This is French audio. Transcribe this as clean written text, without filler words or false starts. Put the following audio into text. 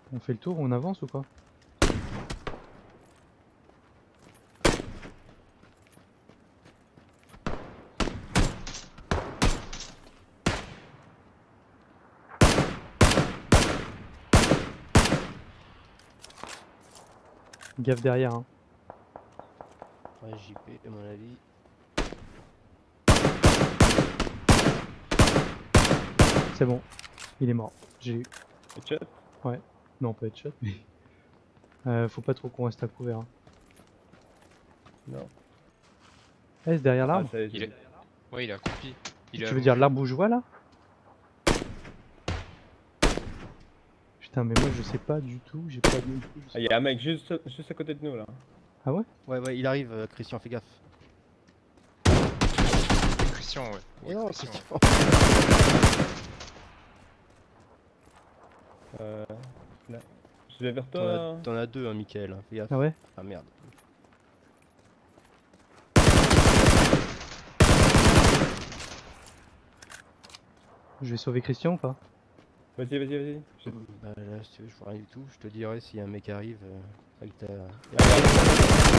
On fait le tour, on avance ou quoi? Gaffe derrière, hein. Ouais, JP à mon avis. C'est bon, il est mort. J'ai eu. Headshot. Ouais. Non, pas headshot, mais. Faut pas trop qu'on reste à couvert. Hein. Non. Eh, c'est derrière l'arbre? ça y est, Il est... Ouais, il est accroupi. Il est Tu veux dire allongé. l'arbre où je vois là? Putain, mais moi je sais pas du tout, j'ai pas de. Ah, il y a un mec juste à côté de nous là. Ah ouais? Ouais, il arrive, Christian, fais gaffe. Christian, ouais. Oh non, Christian. Christian. Là. Je vais vers toi. T'en as deux, hein, Michael, fais gaffe. Ah ouais? Ah merde. Je vais sauver Christian ou pas? Vas-y, vas-y, vas-y. Bah là, si tu veux, je vois rien du tout. Je te dirai si un mec arrive avec ta.